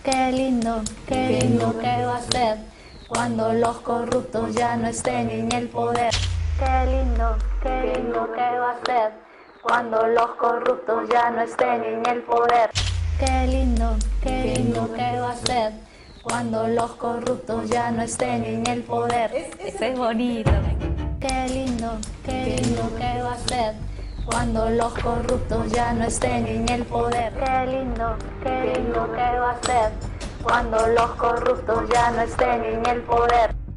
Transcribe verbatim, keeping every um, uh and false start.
Qué lindo, qué lindo que va a ser cuando los corruptos ya no estén en el poder. Qué lindo, qué lindo que va a ser cuando los corruptos ya no estén en el poder. Qué lindo, qué lindo que va a ser cuando los corruptos ya no estén en el poder. Ese es bonito. Qué lindo, qué lindo que va a ser cuando los corruptos ya no estén en el poder. Qué lindo, qué lindo que va a ser cuando los corruptos ya no estén en el poder.